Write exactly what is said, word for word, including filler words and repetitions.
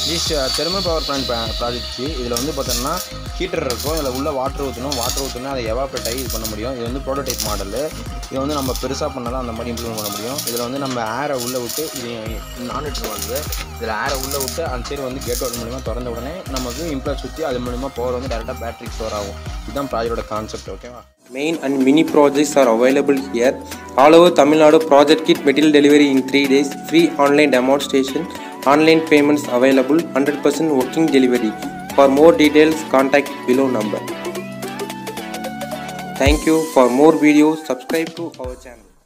East thermal power plant project. இதில் வந்து பார்த்தோம்னா ஹீட்டர் இருக்கும். இதில் உள்ள வாட்டர் ஊற்றணும். வாட்டர் ஊற்றினா அதை எவாப்ரேட் ஆகி இது பண்ண முடியும். இது வந்து ப்ரோட்டோடைப் மாடலு. இது வந்து நம்ம பெருசாக பண்ணாலும் அந்த மாதிரி இம்ப்ளிமெண்ட் பண்ண முடியும். இதில் வந்து நம்ம ஏரை உள்ளே விட்டு இது நான்லிட்டர் வந்து இதில் ஏரை உள்ளே விட்டு அந்த சைடு வந்து கேட் வால் மூலிமா திறந்த உடனே நமக்கு இம்ப்ளர் சுற்றி அது மூலிமா பவர் வந்து டேரெக்டாக பேட்டரி ஸ்டோர் ஆகும். இதுதான் ப்ராஜெக்டோட கான்செப்ட். ஓகேவா? Main and mini projects are available here. All over Tamil Nadu, project kit material delivery in three days. Free online demonstration. Online payments available. one hundred percent working delivery. For more details, contact below number. Thank you. For more videos, subscribe to our channel.